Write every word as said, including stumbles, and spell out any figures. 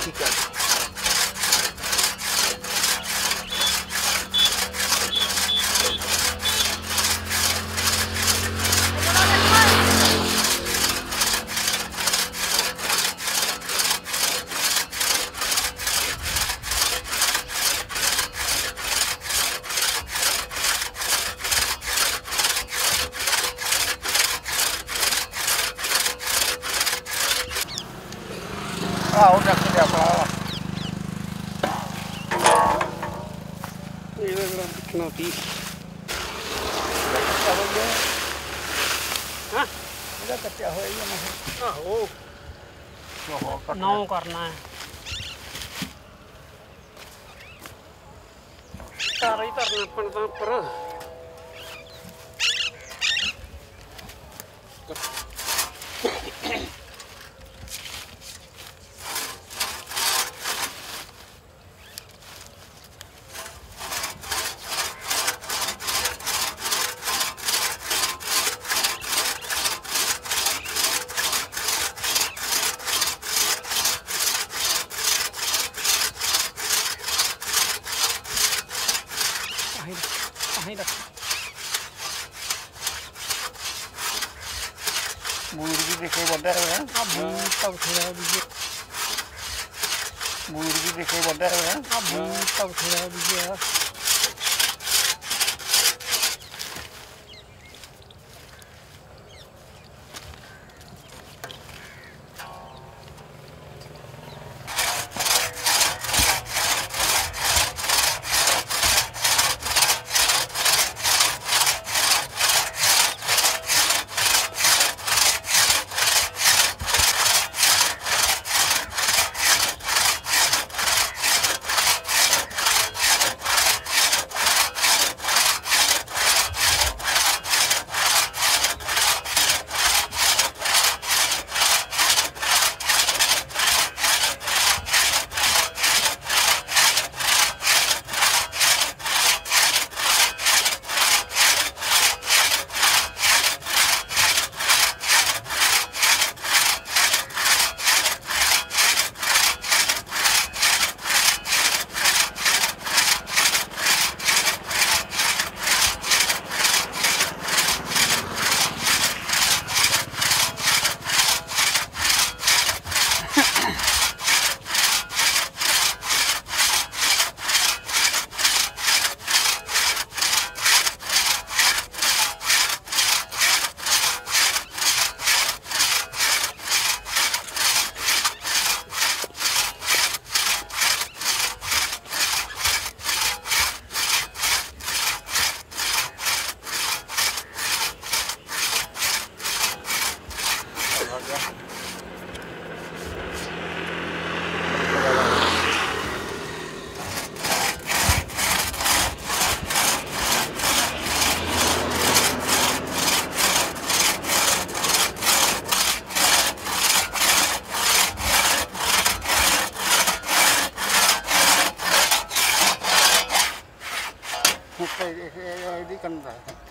ठीक है Ah, udah sudah apa? Ini belum kenapa? Kalau dia, हाँ? इधर कच्चा हो या नहीं? हाँ हो। नौ करना है। तारा ही तरना पड़ता पर। मुर्गी देखे बड़ा है अब तब थोड़ा दीजिए मुर्गी देखे बड़ा है अब तब थोड़ा दीजिए ini kan